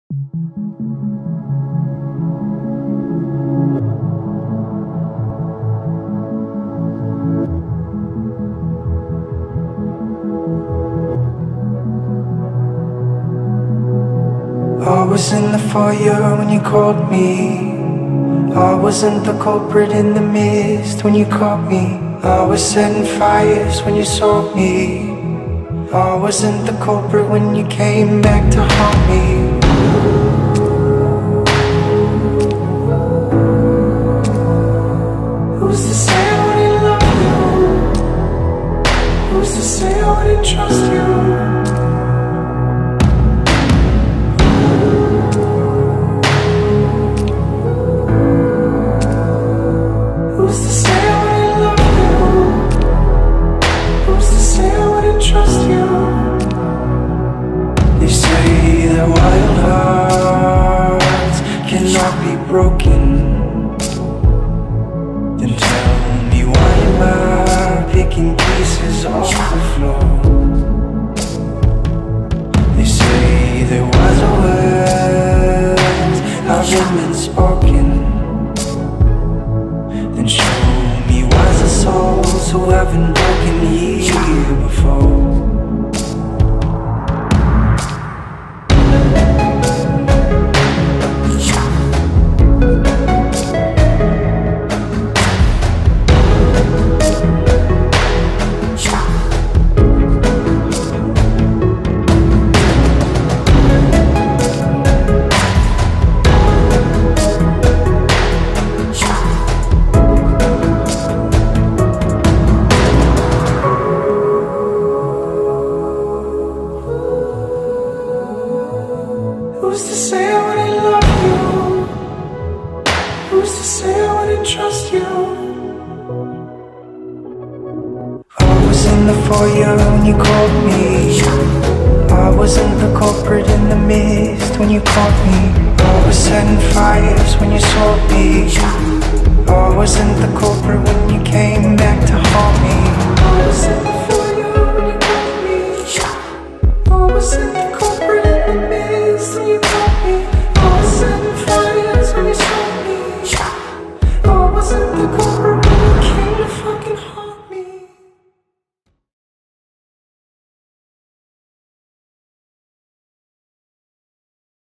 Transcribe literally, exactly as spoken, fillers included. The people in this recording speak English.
I was in the fire when you called me. I wasn't the culprit in the mist when you caught me. I was setting fires when you saw me. I wasn't the culprit when you came back to haunt me. Who's to say I wouldn't love you? Who's to say I wouldn't trust you? Trust you. They say that wild hearts cannot be broken. Then tell me why am I picking pieces off the floor? They say there was a word I've been spoken. Then show me wiser souls who haven't broken here before. Who's to say I wouldn't love you? Who's to say I wouldn't trust you? I was in the foyer when you called me. I wasn't the culprit in the mist when you caught me. I was setting fires when you saw me. I wasn't the culprit when you came